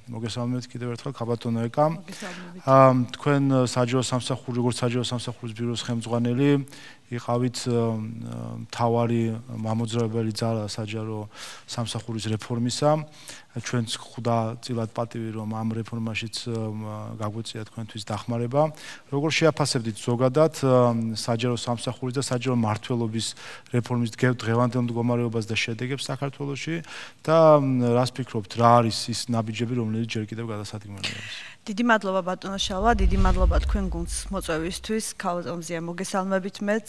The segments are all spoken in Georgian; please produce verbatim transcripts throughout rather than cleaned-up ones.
მოგესალმებით კიდევ ერთხელ ქაბატონო ეკა. თქვენ საჯარო სამსახური, როგორც საჯარო სამსახურის ბიუროს ხელმძღვანელი, იყავით მთავარი მამოძრავებელი ძალა საჯარო სამსახურის რეფორმისა. ჩვენც ხვდა წილად პატივი, რომ ამ რეფორმაშიც გაგვეწია თქვენთვის დახმარება. როგორ შეაფასებდით ზოგადად საჯარო სამსახურის და საჯარო მმართველობის რეფორმის დღევანდელ მდგომარეობას და შედეგებს საქართველოში და რას ფიქრობთ, რა არის ის ნაბიჯები, რომელიც ჯერ კიდევ გადასადგმელია? დიდი მადლობა ბატონო შალვა, დიდი მადლობა თქვენ გუნდს მოწვევისთვის, ქალბატონზეა მოგესალმებით მეც.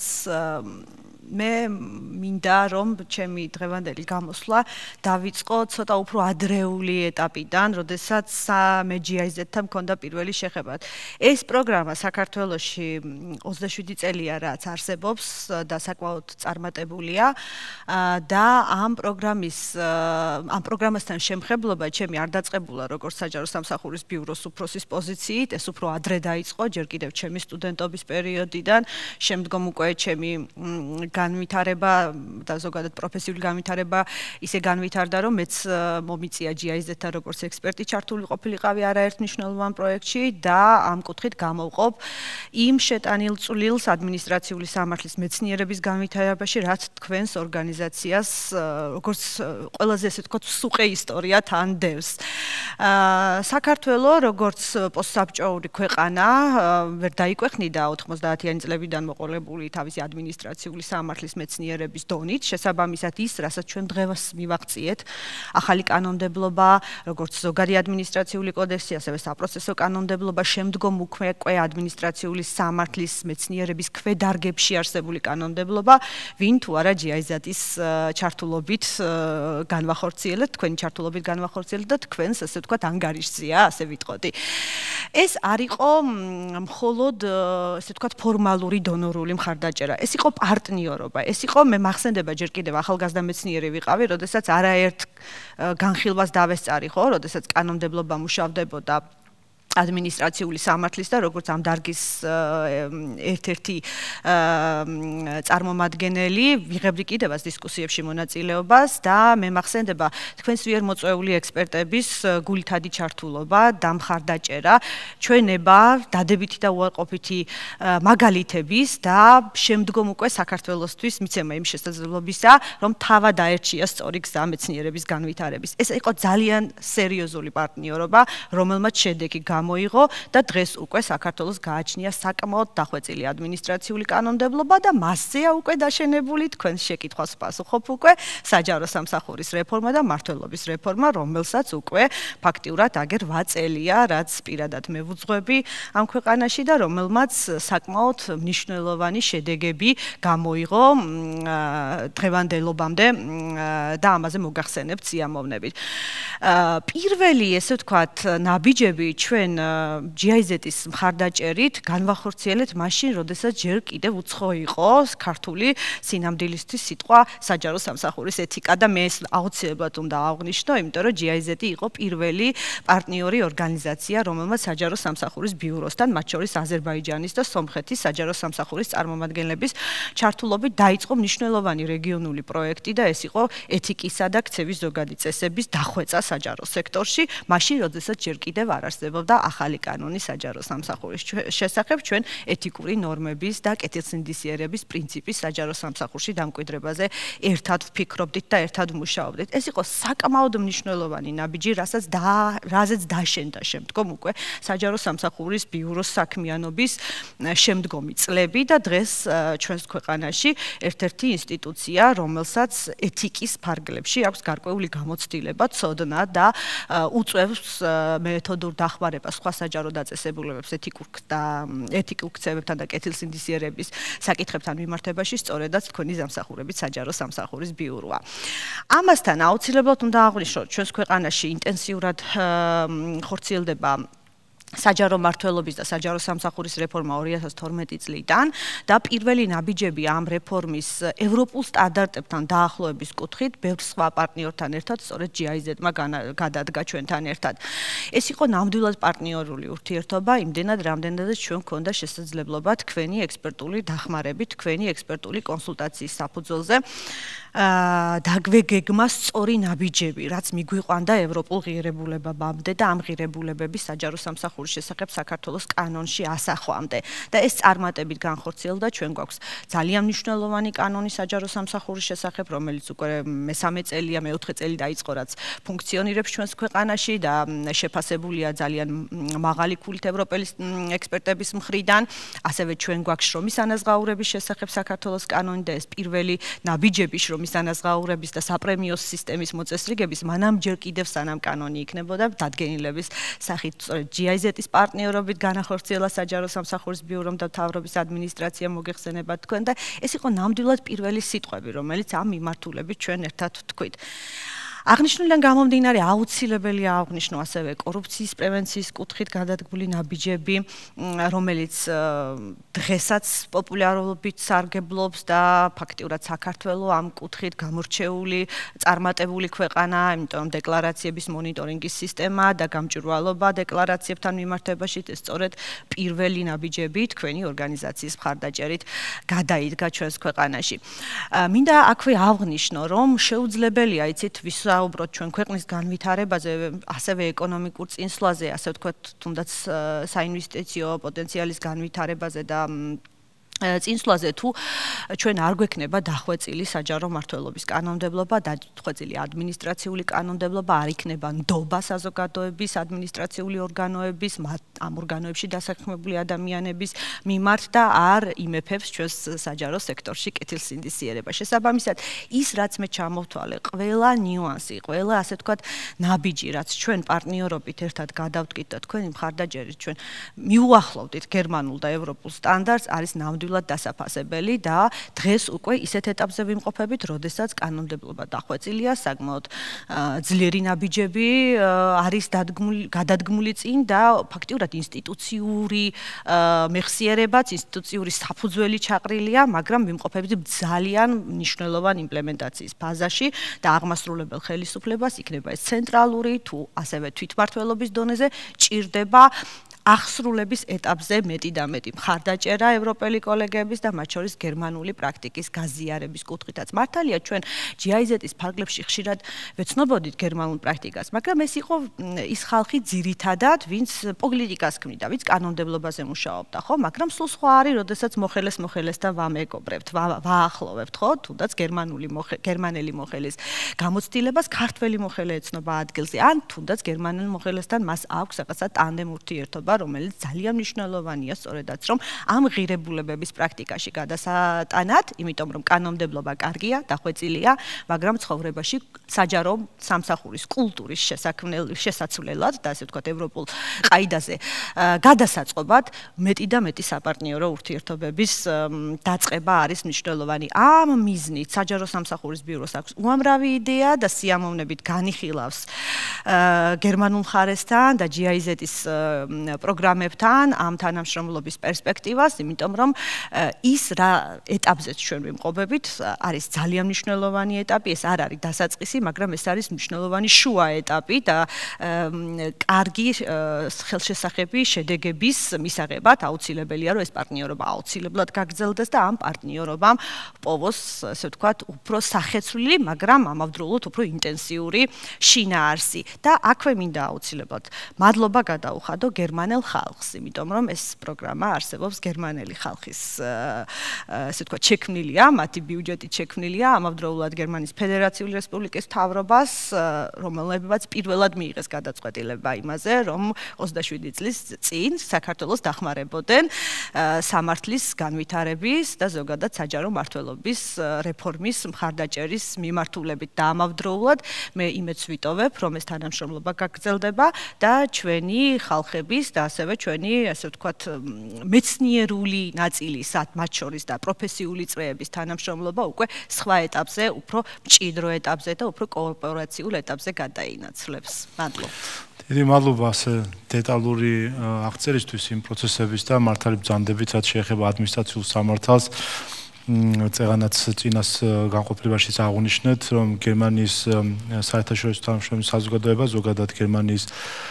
მე მინდა რომ ჩემი დღევანდელი გამოსვლა დავიწყო ცოტა უფრო ადრეული ეტაპიდან, როდესაც მე ჯი აი ზედთან მქონდა პირველი შეხება. ეს პროგრამა საქართველოში ოცდაშვიდი წელია რაც არსებობს და საკმაოდ წარმატებულია და ამ პროგრამის ამ პროგრამასთან შემხებლობა ჩემი არ დაწყებულა როგორც საჯარო სამსახურის ბიუროს უფროსის პოზიციით, ეს უფრო ადრე დაიწყო, ჯერ კიდევ ჩემი სტუდენტობის პერიოდიდან, შემდგომ უკვე ჩემი განვითარება და ზოგადად პროფესიული განვითარება ისე განვითარდა, რომ მეც მომიწია ჯი აი ზედთან როგორც ექსპერტი ჩართული ყოფილიყავი არაერთ მნიშვნელოვან პროექტში და ამ კუთხით გამოვყოფ იმ შეტანილ წვლილს ადმინისტრაციული სამართლის მეცნიერების განვითარებაში, რაც თქვენს ორგანიზაციას როგორც ყველაზე ესე ვთქვათ სუყე ისტორია თან დევს. საქართველო როგორც პოსტსაბჭოური ქვეყანა ვერ დაიკვეხნიდა ოთხმოცდაათიანი წლებიდან მოყოლებული თავისი ადმინისტრაციული სამართლის მეცნიერების დონით, შესაბამისად ის, რასაც ჩვენ დღეს მივაღწიეთ, ახალი კანონმდებლობა, როგორც ზოგადი ადმინისტრაციული კოდექსი, ასევე საპროცესო კანონმდებლობა, შემდგომ უკვე ადმინისტრაციული სამართლის მეცნიერების ქვედარგებში არსებული კანონმდებლობა, ვინ თუ არა ჯი აი ზედ-ის ჩართულობით განვახორციელეთ, თქვენი ჩართულობით განვახორციელეთ და თქვენს, ასე ვთქვათ, ანგარიშზეა, ასე ვიტყოდი. ეს არ იყო მხოლოდ, ასე ვთქვათ, ფორმალური დონორული მხარდაჭერა. ეს იყო პარტნიორობა. ეს იყო მე მახსენდება ჯერ კიდევ ახალგაზრდა მეცნიერი ვიყავი, როდესაც არაერთ განხილვას დავესწარი, ხო, როდესაც კანონმდებლობა მუშავდებოდა ადმინისტრაციული სამართლის და როგორც ამ დარგის ერთ-ერთი წარმომადგენელი ვიღებდი კიდევაც დისკუსიებში მონაწილეობას და მე მახსენდება თქვენს მიერ მოწვეული ექსპერტების გულითადი ჩართულობა და მხარდაჭერა, ჩვენება, დადებითი და უარყოფითი მაგალითების და შემდგომ უკვე საქართველოსთვის მიცემა იმ შესაძლებლობისა, რომ თავად აერჩია სწორი გზა მეცნიერების განვითარების. ეს იყო ძალიან სერიოზული პარტნიორობა, რომელმაც შედეგი გამოიღო და დღეს უკვე საქართველოს გააჩნია საკმაოდ დახვეწილი ადმინისტრაციული კანონმდებლობა და მასზეა უკვე დაშენებული თქვენს შეკითხვას პასუხობ უკვე საჯარო სამსახურის რეფორმა და მმართველობის რეფორმა, რომელსაც უკვე ფაქტიურად აგერ რვა წელია, რაც პირადად მე ვუძღვები ამ ქვეყანაში და რომელმაც საკმაოდ მნიშვნელოვანი შედეგები გამოიღო დღევანდელობამდე და ამაზე მოგახსენებთ სიამოვნებით. პირველი, ესე ვთქვათ, ნაბიჯები ჩვენ ჯი აი ზედ-ის მხარდაჭერით განვახორციელეთ მაშინ, როდესაც ჯერ კიდევ უცხო იყო ქართული სინამდვილისთვის სიტყვა საჯარო სამსახურის ეთიკა და მე ეს აუცილებლად უნდა აღვნიშნო, იმიტომ რომ ჯი აი ზედ-ი იყო პირველი პარტნიორი ორგანიზაცია, რომელმაც საჯარო სამსახურის ბიუროსთან, მათ შორის აზერბაიჯანის და სომხეთის საჯარო სამსახურის წარმომადგენლების ჩართულობით დაიწყო მნიშვნელოვანი რეგიონული პროექტი და ეს იყო ეთიკისა და ქცევის ზოგადი წესების დახვეწა საჯარო სექტორში, მაშინ, როდესაც ჯერ კიდევ არ არსებობდა ახალი კანონი საჯარო სამსახურის შესახებ, ჩვენ ეთიკური ნორმების და კეთილსინდისიერების პრინციპის საჯარო სამსახურში დამკვიდრებაზე ერთად ვფიქრობდით და ერთად მუშაობდით. ეს იყო საკმაოდ მნიშვნელოვანი ნაბიჯი, რასაც რაზეც დაშენდა შემდგომ უკვე საჯარო სამსახურის ბიუროს საქმიანობის შემდგომი წლები და დღეს ჩვენს ქვეყანაში ერთ-ერთი ინსტიტუცია, რომელსაც ეთიკის ფარგლებში აქვს გარკვეული გამოცდილება, ცოდნა და უწევს მეთოდურ დახმარებას სხვა საჯარო დაწესებულებებს ეთიკურ და ეთიკურ ქცევებთან და კეთილსინდისიერების საკითხებთან მიმართებაში, სწორედაც თქვენი დამსახურებით საჯარო სამსახურის ბიუროა. ამასთან აუცილებლად უნდა აღვნიშნოთ, ჩვენს ქვეყანაში ინტენსიურად ხორციელდება საჯარო მმართველობის და საჯარო სამსახურის რეფორმა ორი ათას თორმეტი წლიდან და პირველი ნაბიჯები ამ რეფორმის ევროპულ სტანდარტებთან დაახლოების კუთხით ბევრ სხვა პარტნიორთან ერთად სწორედ ჯი აი ზედ-მა გადადგა ჩვენთან ერთად. ეს იყო ნამდვილად პარტნიორული ურთიერთობა, იმდენად რამდენადაც ჩვენ გვქონდა შესაძლებლობა თქვენი ექსპერტული დახმარებით, თქვენი ექსპერტული კონსულტაციის საფუძველზე დაგვეგეგმა სწორი ნაბიჯები, რაც მიგვიყვანდა ევროპულ ღირებულებებამდე და ამ ღირებულებების საჯარო სამსახურის შესახებ საქართველოს კანონში ასახვამდე. და ეს წარმატებით განხორციელდა, ჩვენ გვაქვს ძალიან მნიშვნელოვანი კანონი საჯარო სამსახურის შესახებ, რომელიც უკვე მესამე წელია, მეოთხე წელი დაიწყო, რაც ფუნქციონირებს ჩვენს ქვეყანაში და შეფასებულია ძალიან მაღალი ქულით ევროპელი ექსპერტების მხრიდან. ასევე ჩვენ გვაქვს შრომის ანაზღაურების შესახებ საქართველოს კანონი და ეს პირველი ნაბიჯები შრომის ანაზღაურების და საპრემიოს სისტემის მოწესრიგების მანამ ჯერ კიდევ სანამ კანონი იქნებოდა დადგენილების სახით სწორედ ჯი აი ზედ-ის პარტნიორობით განახორციელა საჯარო სამსახურის ბიურომ და მთავრობის ადმინისტრაციამ მოგეხსენებათ თქვენ და ეს იყო ნამდვილად პირველი სიტყვები, რომელიც ამ მიმართულებით ჩვენ ერთად ვთქვით. აღნიშნულიდან გამომდინარე აუცილებელია აღვნიშნო ასევე კორუფციის პრევენციის კუთხით გადადგმული ნაბიჯები, რომელიც დღესაც პოპულარობით სარგებლობს და ფაქტიურად საქართველო ამ კუთხით გამორჩეული, წარმატებული ქვეყანაა, იმიტომ დეკლარაციების მონიტორინგის სისტემა და გამჭვირვალობა დეკლარაციებთან მიმართებაში ეს სწორედ პირველი ნაბიჯები თქვენი ორგანიზაციის მხარდაჭერით გადაიდგა ჩვენს ქვეყანაში. მინდა აქვე აღვნიშნო, რომ შეუძლებელია იცით საუბრობთ ჩვენ ქვეყნის განვითარებაზე, ასევე ეკონომიკურ წინსვლაზე, ასე ვთქვათ, თუნდაც საინვესტიციო პოტენციალის განვითარებაზე და წინსვლაზე თუ ჩვენ არ გვექნება დახვეწილი საჯარო მმართველობის კანონმდებლობა, დახვეწილი ადმინისტრაციული კანონმდებლობა, არ იქნება ნდობა საზოგადოების ადმინისტრაციული ორგანოების, ამ ორგანოებში დასაქმებული ადამიანების მიმართ და არ იმეფებს ჩვენს საჯარო სექტორში კეთილსინდისიერება. შესაბამისად, ის რაც მე ჩამოვთვალე, ყველა ნიუანსი, ყველა ასე ვთქვათ, ნაბიჯი, რაც ჩვენ პარტნიორობით ერთად გადავდგით და თქვენი მხარდაჭერით ჩვენ მიუახლოვდით გერმანულ და ევროპულ სტანდარტს, არის ნამდვილად დასაფასებელი და დღეს უკვე ისეთ ეტაპზე ვიმყოფებით, როდესაც კანონმდებლობა დახვეწილია, საკმაოდ ძლიერი ნაბიჯები არის გადადგმული წინ და ფაქტიურად ინსტიტუციური მეხსიერებაც, ინსტიტუციური საფუძველი ჩაყრილია, მაგრამ ვიმყოფებით ძალიან მნიშვნელოვან იმპლემენტაციის ფაზაში და აღმასრულებელ ხელისუფლებას იქნება ეს ცენტრალური თუ ასევე თვითმმართველობის დონეზე ჭირდება აღსრულების ეტაპზე მეტი და მეტი მხარდაჭერა ევროპელი კოლეგების და მათ შორის გერმანული პრაქტიკის გაზიარების კუთხითაც. მართალია ჩვენ ჯი აი ზედ-ის ფარგლებში ხშირად ვეცნობოდით გერმანულ პრაქტიკას, მაგრამ ეს იყო ის ხალხი ძირითადად, ვინც პოლიტიკას ქმნიდა, ვინც კანონმდებლობაზე მუშაობდა, ხო? მაგრამ სულ სხვა არის, როდესაც მოხელეს მოხელესთან ვამეგობრებთ, ვაახლოვებთ, ხო? თუნდაც გერმანული გერმანელი მოხელის გამოცდილებას ქართველი მოხელე ეცნობა ადგილზე, ან თუნდაც გერმანელ მოხელესთან მას აქვს რაღაცა ტანდემ ურთიერთობა, რომელიც ძალიან მნიშვნელოვანია სწორედაც რომ ამ ღირებულებების პრაქტიკაში გადასატანად, იმიტომ რომ კანონმდებლობა კარგია, დახვეწილია, მაგრამ ცხოვრებაში საჯარო სამსახურის კულტურის შესაძლებლად და ასე ვთქვათ ევროპულ ყაიდაზე გადასაწყობად მეტი და მეტი საპარტნიორო ურთიერთობების დაწყება არის მნიშვნელოვანი. ამ მიზნით საჯარო სამსახურის ბიუროს აქვს უამრავი იდეა და სიამოვნებით განიხილავს გერმანულ მხარესთან და ჯი აი ზედ-ის პროგრამებთან ამ თანამშრომლობის პერსპექტივას, იმიტომ რომ ის რა ეტაპზეც ჩვენ ვიმყოფებით, არის ძალიან მნიშვნელოვანი ეტაპი, ეს არ არის დასაწყისი, მაგრამ ეს არის მნიშვნელოვანი შუა ეტაპი და კარგი ხელშესახები შედეგების მისაღებად აუცილებელია, რომ ეს პარტნიორობა აუცილებლად გაგრძელდეს და ამ პარტნიორობამ პოვოს, ასე ვთქვათ, უფრო სახეცვლილი, მაგრამ ამავდროულად უფრო ინტენსიური შინაარსი და აქვე მინდა აუცილებლად მადლობა გადაუხადო გერმანელ ხალხს, იმიტომ რომ ეს პროგრამა არსებობს გერმანელი ხალხის, ასე ვთქვათ, შექმნილია, მათი ბიუჯეტი შექმნილია ამავდროულად გერმანიის ფედერაციული რესპუბლიკის მთავრობას, რომელებაც პირველად მიიღეს გადაწყვეტილება იმაზე, რომ ოცდაშვიდი წლის წინ საქართველოს დახმარებოდნენ სამართლის განვითარების და ზოგადად საჯარო მმართველობის რეფორმის მხარდაჭერის მიმართულებით და ამავდროულად მე იმედს ვიტოვებ, რომ ეს თანამშრომლობა გაგრძელდება და ჩვენი ხალხების და ასევე ჩვენი, ასე ვთქვათ, მეცნიერული ნაწილის, მათ შორის და პროფესიული წრეების თანამშრომლობა უკვე სხვა ეტაპზე, უფრო მჭიდრო ეტაპზე და უფრო კოოპერაციულ ეტაპზე გადაინაცვლებს. მადლობა. დიდი მადლობა ასე დეტალური აღწერისთვის იმ პროცესების და მართალი ბრძანდებით, რაც შეეხება ადმინისტრაციულ სამართალს. წეგანაც წინას განყოფილებაშიც აღნიშნეთ, რომ გერმანიის საერთაშორისო თანამშრომლობის საზოგადოება ზოგადად გერმანიის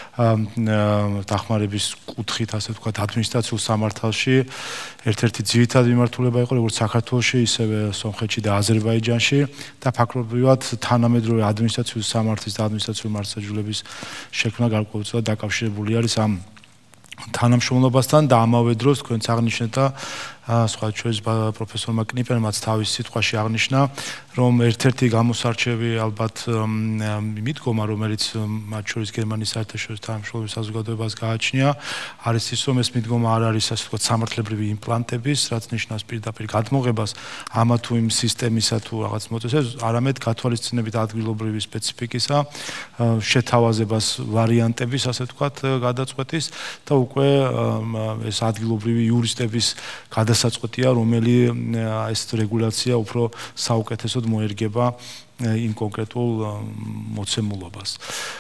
დახმარების კუთხით, ასე ვთქვათ, ადმინისტრაციულ სამართალში ერთ-ერთი ძირითადი მიმართულება იყო როგორც საქართველოში, ისევე სომხეთში და აზერბაიჯანში და ფაქტობრივად თანამედროვე ადმინისტრაციული სამართლის და ადმინისტრაციული მართლმსაჯულების შექმნა გარკვეულწილად დაკავშირებული არის ამ თანამშრომლობასთან და ამავე დროს თქვენც აღნიშნეთ და სხვა ჩვენს პროფესორმა კნიპერმაც თავის სიტყვაში აღნიშნა, რომ ერთ-ერთი გამოსარჩევი ალბათ მიდგომა, რომელიც მათ შორის გერმანიის საერთაშორისო თანამშრომლობის საზოგადოებას გააჩნია, არის ის, რომ ეს მიდგომა არ არის ასე ვთქვათ სამართლებრივი იმპლანტების, რაც ნიშნავს პირდაპირ გადმოღებას ამა თუ იმ სისტემისა თუ რაღაც მოწესებს, არამედ გათვალისწინებით ადგილობრივი სპეციფიკისა, შეთავაზებას ვარიანტების, ასე ვთქვათ, გადაწყვეტის და უკვე ეს ადგილობრივი იურისტების გადასაწყვეტია, რომელი ეს რეგულაცია უფრო საუკეთესოდ მოერგება იმ კონკრეტულ მოცემულობას.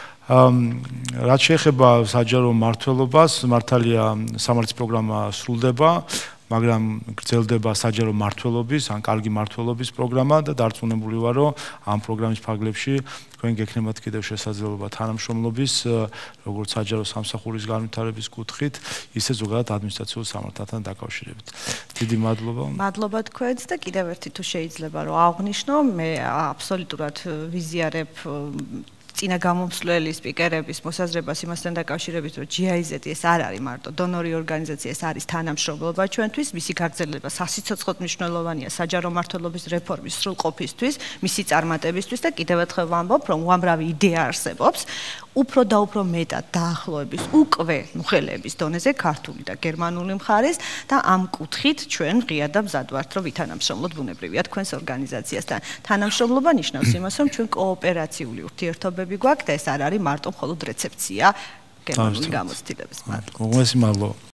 რაც შეეხება საჯარო მმართველობას, მართალია სამართლის პროგრამა სრულდება, მაგრამ გრძელდება საჯარო მმართველობის, ან კარგი მმართველობის პროგრამა და დარწმუნებული ვარ, რომ ამ პროგრამის ფარგლებში თქვენ გექნებათ კიდევ შესაძლებლობა თანამშრომლობის, როგორც საჯარო სამსახურის განვითარების კუთხით, ისე ზოგადად ადმინისტრაციულ სამართალთან დაკავშირებით. დიდი მადლობა. მადლობა თქვენს და კიდევ ერთი თუ შეიძლება რომ აღვნიშნო, მე აბსოლუტურად ვიზიარებ წინა გამომსვლელი სპიკერების მოსაზრებას იმასთან დაკავშირებით, რომ ჯი აი ზეტი ეს არ არის მარტო დონორი ორგანიზაცია, ეს არის თანამშრომლობა ჩვენთვის, მისი გაგრძელება სასიცოცხლოდ მნიშვნელოვანია საჯარო მმართველობის რეფორმის სრულყოფისთვის, მისი წარმატებისთვის და კიდევ ერთხელ ვამბობ, რომ უამრავი იდეა არსებობს, უფრო და უფრო მეტად დაახლოების უკვე ხელების დონეზე ქართული და გერმანული მხარის და ამ კუთხით ჩვენ ღია და მზად ვართ, რომ ვითანამშრომლოთ ბუნებრივია თქვენს ორგანიზაციასთან. თანამშრომლობა ნიშნავს იმას, რომ ჩვენ კოოპერაციული ურთიერთობები გვაქვს და ეს არ არის მარტო მხოლოდ რეცეფცია გერმანული გამოცდილების. მადლობა.